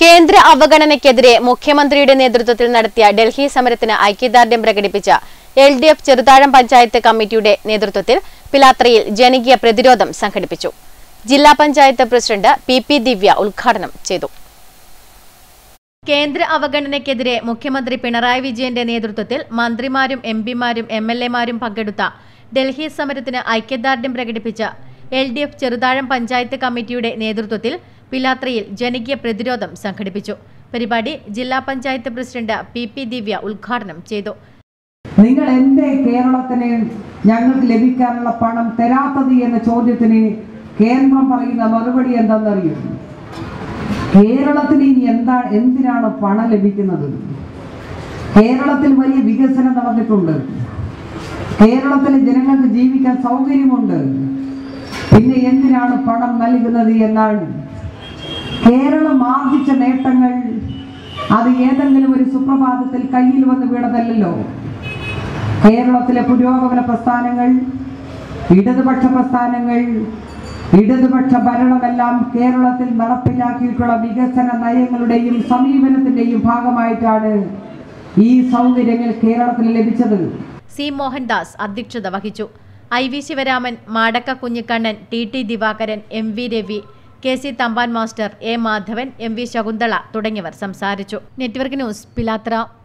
കേന്ദ്ര അവഗണനയ്ക്കെതിരെ മുഖ്യമന്ത്രിയുടെ നേതൃത്വത്തിൽ നടത്തിയ ഡൽഹി സമരത്തിന് ഐക്യദാർഢ്യം പ്രകടിപ്പിച്ച LDF ചെറുതാഴം പഞ്ചായത്ത് കമ്മിറ്റിയുടെ നേതൃത്വത്തിൽ പിലാത്രയിൽ ജനകീയ പ്രതിരോധം സംഘടിപ്പിച്ചു. ജില്ലാ പഞ്ചായത്ത് പ്രസിഡന്റ് PP ദിവ്യ ഉദ്ഘാടനം ചെയ്തു. കേന്ദ്ര അവഗണനയ്ക്കെതിരെ മുഖ്യമന്ത്രി പിണറായി വിജയന്റെ നേതൃത്വത്തിൽ മന്ത്രിമാരും MPമാരും MLAമാരും പങ്കെടുത്ത ഡൽഹി സമരത്തിന് ഐക്യദാർഢ്യം പ്രകടിപ്പിച്ച LDF ചെറുതാഴം പഞ്ചായത്ത് കമ്മിറ്റിയുടെ നേതൃത്വത്തിൽ പിലാത്രയിൽ ജനകീയ പ്രതിരോധം സംഘടിപ്പിച്ചു. പരിപാടി ജില്ലാ പഞ്ചായത്ത് പ്രസിഡന്റ് PP ദിവ്യ ഉദ്ഘാടനം ചെയ്തു. നിങ്ങൾ എന്തേ കേരളത്തിന് ഞങ്ങൾക്ക് ലഭിക്കാനുള്ള പണം തരാത്തത് എന്ന ചോദ്യത്തിന് കേന്ദ്രം പറയുന്ന മറുപടി എന്താണെന്നറിയും? കേരളത്തിന് ഇനി എന്തിനാണ് പണം ലഭിക്കുന്നത്? കേരളത്തിൽ വലിയ വികസനം നടന്നിട്ടുണ്ട്. കേരളത്തിലെ ജനങ്ങൾക്ക് ജീവിക്കാൻ സൗകര്യമുണ്ട്. പിന്നെ എന്തിനാണ് പണം നൽകുന്നത് എന്നാണ്. കേരളം ആർജിച്ച നേട്ടങ്ങൾ അത് ഏതെങ്കിലും ഒരു സുപ്രഭാതത്തിൽ കയ്യിൽ വന്ന് വീണതല്ലോ. കേരളത്തിലെ പുരോഗമന പ്രസ്ഥാനങ്ങൾ, ഇടതുപക്ഷ പ്രസ്ഥാനങ്ങൾ, ഇടതുപക്ഷ ഭരണമെല്ലാം കേരളത്തിൽ നടപ്പിലാക്കിയിട്ടുള്ള വികസന നയങ്ങളുടെയും സമീപനത്തിന്റെയും ഭാഗമായിട്ടാണ് ഈ സൗകര്യങ്ങൾ കേരളത്തിൽ ലഭിച്ചത്. C മോഹൻദാസ് അധ്യക്ഷത വഹിച്ചു. IV Sivaraman, Madakka Kunhikannan, TT Divakaran, MV Ravi, KC Thampan master, A Madhavan, MV Shakuntala തുടങ്ങിയവർ സംസാരിച്ചു. നെറ്റ്വർക്ക് ന്യൂസ്, പിലാത്ര.